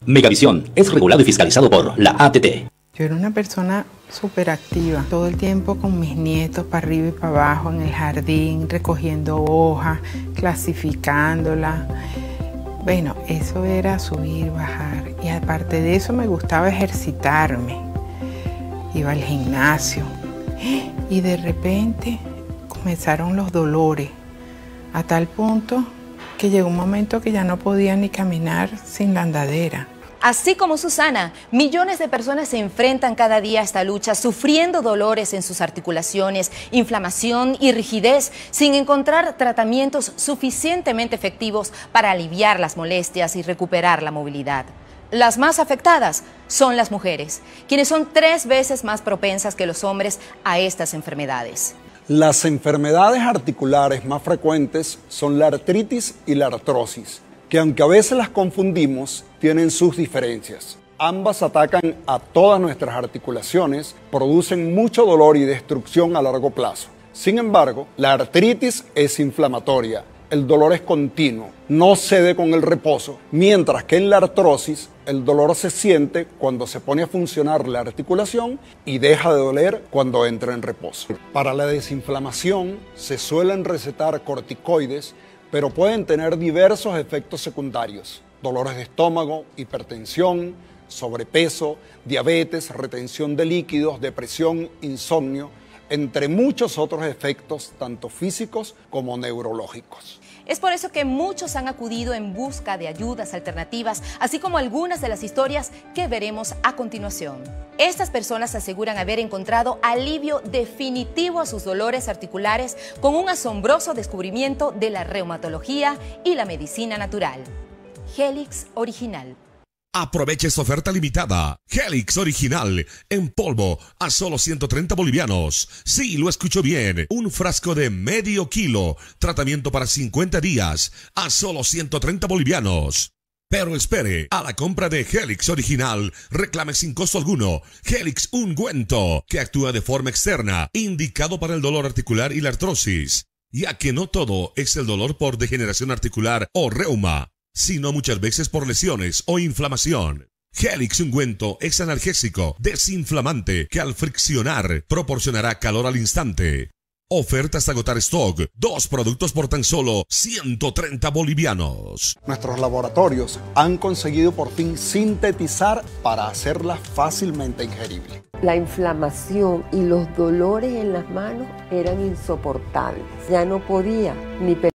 Megavisión es regulado y fiscalizado por la ATT. Yo era una persona súper activa, todo el tiempo con mis nietos para arriba y para abajo en el jardín, recogiendo hojas, clasificándolas. Bueno, eso era subir, bajar. Y aparte de eso me gustaba ejercitarme. Iba al gimnasio. Y de repente comenzaron los dolores, a tal punto que llegó un momento que ya no podía ni caminar sin la andadera. Así como Susana, millones de personas se enfrentan cada día a esta lucha, sufriendo dolores en sus articulaciones, inflamación y rigidez, sin encontrar tratamientos suficientemente efectivos para aliviar las molestias y recuperar la movilidad. Las más afectadas son las mujeres, quienes son 3 veces más propensas que los hombres a estas enfermedades. Las enfermedades articulares más frecuentes son la artritis y la artrosis, que aunque a veces las confundimos, tienen sus diferencias. Ambas atacan a todas nuestras articulaciones, producen mucho dolor y destrucción a largo plazo. Sin embargo, la artritis es inflamatoria, el dolor es continuo, no cede con el reposo, mientras que en la artrosis el dolor se siente cuando se pone a funcionar la articulación y deja de doler cuando entra en reposo. Para la desinflamación se suelen recetar corticoides, pero pueden tener diversos efectos secundarios: dolores de estómago, hipertensión, sobrepeso, diabetes, retención de líquidos, depresión, insomnio, entre muchos otros efectos tanto físicos como neurológicos. Es por eso que muchos han acudido en busca de ayudas alternativas, así como algunas de las historias que veremos a continuación. Estas personas aseguran haber encontrado alivio definitivo a sus dolores articulares con un asombroso descubrimiento de la reumatología y la medicina natural. Helix Original. Aproveche esta oferta limitada. Helix Original en polvo a solo 130 bolivianos. Sí, lo escuchó bien. Un frasco de medio kilo. Tratamiento para 50 días a solo 130 bolivianos. Pero espere, a la compra de Helix Original, reclame sin costo alguno Helix Ungüento, que actúa de forma externa, indicado para el dolor articular y la artrosis. Ya que no todo es el dolor por degeneración articular o reuma, sino muchas veces por lesiones o inflamación. Helix Ungüento es analgésico, desinflamante, que al friccionar proporcionará calor al instante. Oferta hasta agotar stock. 2 productos por tan solo 130 bolivianos. Nuestros laboratorios han conseguido por fin sintetizar para hacerla fácilmente ingerible. La inflamación y los dolores en las manos eran insoportables. Ya no podía ni